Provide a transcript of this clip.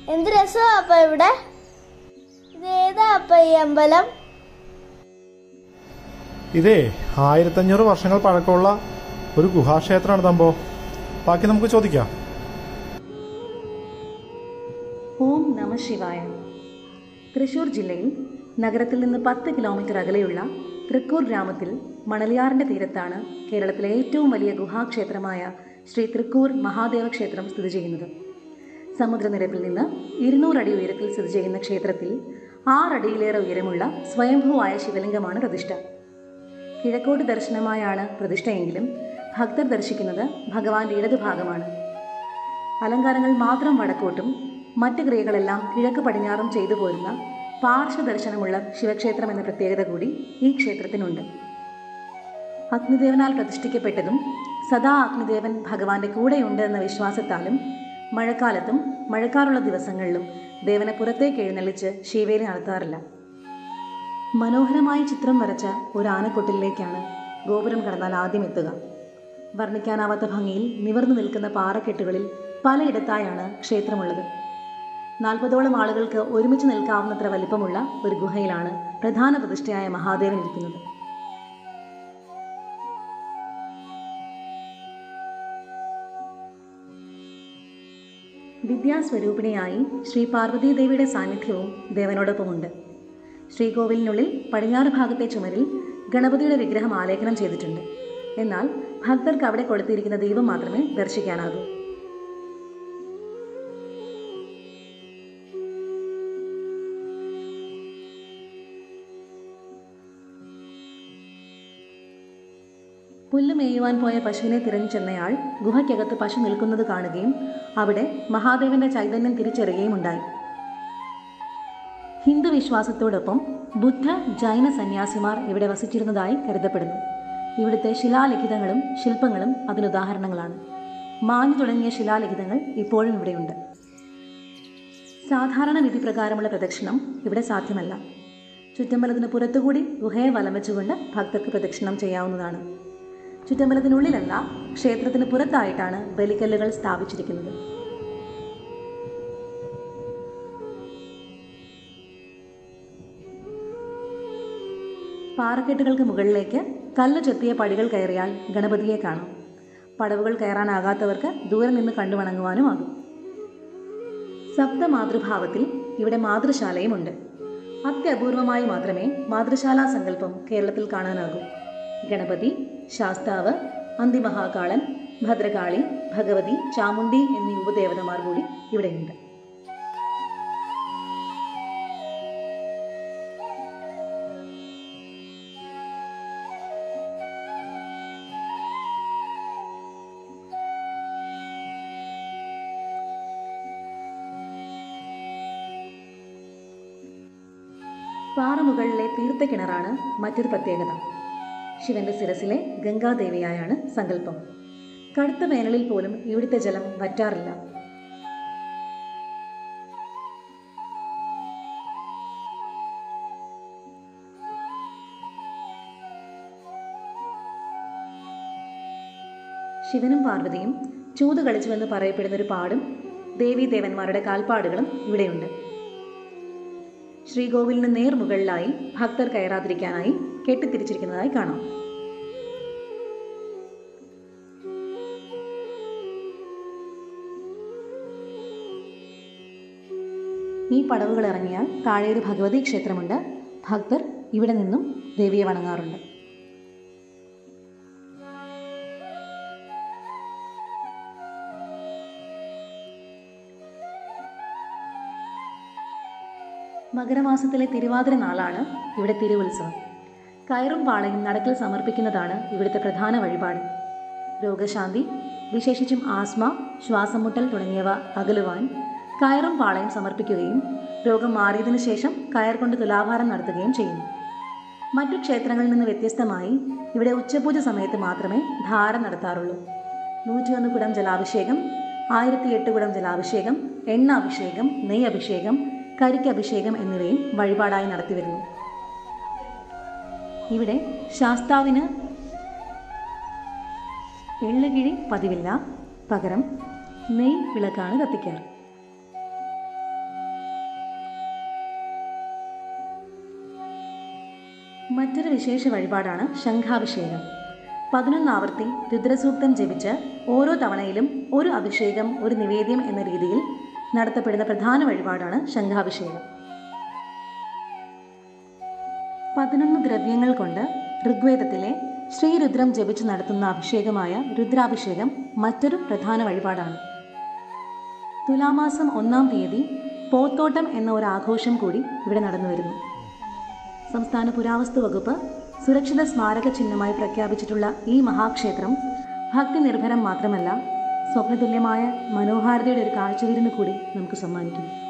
എന്ത് രസമാ അപ്പ ഇവിടെ. ഇതേതാ അപ്പ ഈ അമ്പലം? ഇതേ 1500 വർഷങ്ങൾ പഴക്കമുള്ള ഒരു ഗുഹാക്ഷേത്രമാണ് തമ്പോ. ബാക്കി നമുക്ക് ചോദിക്കാം. ഓം നമ ശിവായ. തൃശൂർ ജില്ലയിൽ നഗരത്തിൽ നിന്ന് 10 കിലോമീറ്റർ അകലെയുള്ള തൃക്കൂർ ഗ്രാമത്തിൽ മണലിയാറിൻ്റെ തീരത്താണ് കേരളത്തിലെ ഏറ്റവും വലിയ ഗുഹാക്ഷേത്രമായ ശ്രീ തൃക്കൂർ മഹാദേവ ക്ഷേത്രം സ്ഥിതി ചെയ്യുന്നത്. സമുദ്രനിരപ്പിൽ നിന്ന് 200 അടി ഉയരത്തിൽ സ്ഥിതി ചെയ്യുന്ന ക്ഷേത്രത്തിൽ 6 അടിയിലേറെ ഉയരമുള്ള സ്വയംഭൂവായ ശിവലിംഗമാണ് പ്രതിഷ്ഠ. കിഴക്കോട്ട് ദർശനമായാണ് പ്രതിഷ്ഠയെങ്കിലും ഭക്തർ ദർശിക്കുന്നത് ഭഗവാന്റെ ഇടതുഭാഗമാണ്. അലങ്കാരങ്ങൾ മാത്രം വടക്കോട്ടും മറ്റ് ക്രിയകളെല്ലാം കിഴക്ക് പടിഞ്ഞാറും ചെയ്തു പോരുന്ന പാർശ്വദർശനമുള്ള ശിവക്ഷേത്രം എന്ന പ്രത്യേകത കൂടി ഈ ക്ഷേത്രത്തിനുണ്ട്. അഗ്നിദേവനാൽ പ്രതിഷ്ഠിക്കപ്പെട്ടതും സദാ അഗ്നിദേവൻ ഭഗവാന്റെ കൂടെയുണ്ട് എന്ന വിശ്വാസത്താലും മഴക്കാലത്തും മഴക്കാറുള്ള ദിവസങ്ങളിലും ദേവനെ പുറത്തേക്ക് എഴുന്നള്ളിച്ച് ശീവേലി നടത്താറില്ല. മനോഹരമായ ചിത്രം വരച്ച ഒരു ആനക്കൊട്ടിലേക്കാണ് ഗോപുരം കടന്നാൽ ആദ്യം എത്തുക. വർണ്ണിക്കാനാവാത്ത ഭംഗിയിൽ നിവർന്നു നിൽക്കുന്ന പാറക്കെട്ടുകളിൽ പലയിടത്തായാണ് ക്ഷേത്രമുള്ളത്. 40ഓളം ആളുകൾക്ക് ഒരുമിച്ച് നിൽക്കാവുന്നത്ര വലിപ്പമുള്ള ഒരു ഗുഹയിലാണ് പ്രധാന പ്രതിഷ്ഠയായ മഹാദേവൻ ഇരിക്കുന്നത്. വിദ്യാസ്വരൂപിണിയായി ശ്രീ പാർവതീദേവിയുടെ സാന്നിധ്യവും ദേവനോടൊപ്പമുണ്ട്. ശ്രീകോവിലിനുള്ളിൽ പടിഞ്ഞാറ് ഭാഗത്തെ ചുമരിൽ ഗണപതിയുടെ വിഗ്രഹം ആലേഖനം ചെയ്തിട്ടുണ്ട്. എന്നാൽ ഭക്തർക്ക് അവിടെ കൊളുത്തിയിരിക്കുന്ന ദീപം മാത്രമേ ദർശിക്കാനാകൂ. പുല്ല് മേയുവാൻ പോയ പശുവിനെ തിരഞ്ഞു ചെന്നയാൾ ഗുഹയ്ക്കകത്ത് പശു നിൽക്കുന്നത് കാണുകയും അവിടെ മഹാദേവന്റെ ചൈതന്യം തിരിച്ചറിയുകയും ഉണ്ടായി. ഹിന്ദു വിശ്വാസത്തോടൊപ്പം ബുദ്ധ ജൈന സന്യാസിമാർ ഇവിടെ വസിച്ചിരുന്നതായി കരുതപ്പെടുന്നു. ഇവിടുത്തെ ശിലാലിഖിതങ്ങളും ശില്പങ്ങളും അതിനുദാഹരണങ്ങളാണ്. മാഞ്ഞു തുടങ്ങിയ ശിലാലിഖിതങ്ങൾ ഇപ്പോഴും ഇവിടെയുണ്ട്. സാധാരണ വിധി പ്രകാരമുള്ള പ്രദക്ഷിണം ഇവിടെ സാധ്യമല്ല. ചുറ്റമ്പലത്തിന് പുറത്തുകൂടി ഗുഹയെ വലം വെച്ചുകൊണ്ട് ഭക്തർക്ക് പ്രദക്ഷിണം ചെയ്യാവുന്നതാണ്. ചുറ്റമ്പലത്തിനുള്ളിലല്ല, ക്ഷേത്രത്തിന് പുറത്തായിട്ടാണ് ബലിക്കല്ലുകൾ സ്ഥാപിച്ചിരിക്കുന്നത്. പാറക്കെട്ടുകൾക്ക് മുകളിലേക്ക് കല്ല് ചെത്തിയ പടികൾ കയറിയാൽ ഗണപതിയെ കാണാം. പടവുകൾ കയറാനാകാത്തവർക്ക് ദൂരെ നിന്ന് കണ്ടു വണങ്ങുവാനുമാകും. സപ്തമാതൃഭാവത്തിൽ ഇവിടെ മാതൃശാലയുമുണ്ട്. അത്യപൂർവമായി മാത്രമേ മാതൃശാലാ സങ്കല്പം കേരളത്തിൽ കാണാനാകൂ. ഗണപതി, ശാസ്താവ്, അന്തിമഹാകാളൻ, ഭദ്രകാളി, ഭഗവതി, ചാമുണ്ഡി എന്നീ ഉപദേവതമാർ കൂടി ഇവിടെയുണ്ട്. പാറമുകളിലെ തീർത്ഥക്കിണറാണ് മറ്റൊരു പ്രത്യേകത. ശിവന്റെ ശിരസിലെ ഗംഗാദേവിയായാണ് സങ്കല്പം. കടുത്ത വേനലിൽ പോലും ഇവിടുത്തെ ജലം വറ്റാറില്ല. ശിവനും പാർവതിയും ചൂത് കളിച്ചുവെന്ന് പറയപ്പെടുന്നൊരു പാടും ദേവീദേവന്മാരുടെ കാൽപ്പാടുകളും ഇവിടെയുണ്ട്. ശ്രീകോവിലിന് നേർമുകളിലായി ഭക്തർ കയറാതിരിക്കാനായി കെട്ടിത്തിരിച്ചിരിക്കുന്നതായി കാണാം. ഈ പടവുകൾ ഇറങ്ങിയാൽ താഴെ ഒരു ഭഗവതി ക്ഷേത്രമുണ്ട്. ഭക്തർ ഇവിടെ നിന്നും ദേവിയെ വണങ്ങാറുണ്ട്. മകരമാസത്തിലെ തിരുവാതിര നാളാണ് ഇവിടെ തിരുവുത്സവം. കയറും പാളയും നടക്കിൽ സമർപ്പിക്കുന്നതാണ് ഇവിടുത്തെ പ്രധാന വഴിപാട്. രോഗശാന്തി, വിശേഷിച്ചും ആസ്മ, ശ്വാസം മുട്ടൽ തുടങ്ങിയവ അകലുവാൻ കയറും പാളയും സമർപ്പിക്കുകയും രോഗം മാറിയതിനു ശേഷം കയർ കൊണ്ട് തുലാഭാരം നടത്തുകയും ചെയ്യുന്നു. മറ്റു ക്ഷേത്രങ്ങളിൽ നിന്ന് വ്യത്യസ്തമായി ഇവിടെ ഉച്ചപൂജ സമയത്ത് മാത്രമേ ധാര നടത്താറുള്ളൂ. 101 കുടം ജലാഭിഷേകം, 1008 കുടം ജലാഭിഷേകം, എണ്ണ അഭിഷേകം, നെയ്യ് അഭിഷേകം, കരിക്കഭിഷേകം എന്നിവയും വഴിപാടായി നടത്തിവരുന്നു. ഇവിടെ ശാസ്താവിന് എള്ളുകിഴി പതിവില്ല, പകരം നെയ് വിളക്കാണ് കത്തിക്കാറ്. മറ്റൊരു വിശേഷ വഴിപാടാണ് ശംഖാഭിഷേകം. 11 ആവർത്തി രുദ്രസൂക്തം ജപിച്ച് ഓരോ തവണയിലും ഒരു അഭിഷേകം ഒരു നിവേദ്യം എന്ന രീതിയിൽ നടത്തപ്പെടുന്ന പ്രധാന വഴിപാടാണ് ശംഖാഭിഷേകം. 11 ദ്രവ്യങ്ങൾ കൊണ്ട് ഋഗ്വേദത്തിലെ ശ്രീരുദ്രം ജപിച്ച് നടത്തുന്ന അഭിഷേകമായ രുദ്രാഭിഷേകം മറ്റൊരു പ്രധാന വഴിപാടാണ്. തുലാമാസം 1-ാം തീയതി പോത്തോട്ടം എന്ന ഒരു ആഘോഷം കൂടി ഇവിടെ നടന്നു വരുന്നു. സംസ്ഥാന പുരാവസ്തു വകുപ്പ് സുരക്ഷിത സ്മാരക ചിഹ്നമായി പ്രഖ്യാപിച്ചിട്ടുള്ള ഈ മഹാക്ഷേത്രം ഭക്തി നിർഭരം മാത്രമല്ല, സ്വപ്നതുല്യമായ മനോഹാരിതയുടെ ഒരു കാഴ്ചവിരുന്ന് കൂടി നമുക്ക് സമ്മാനിക്കുന്നു.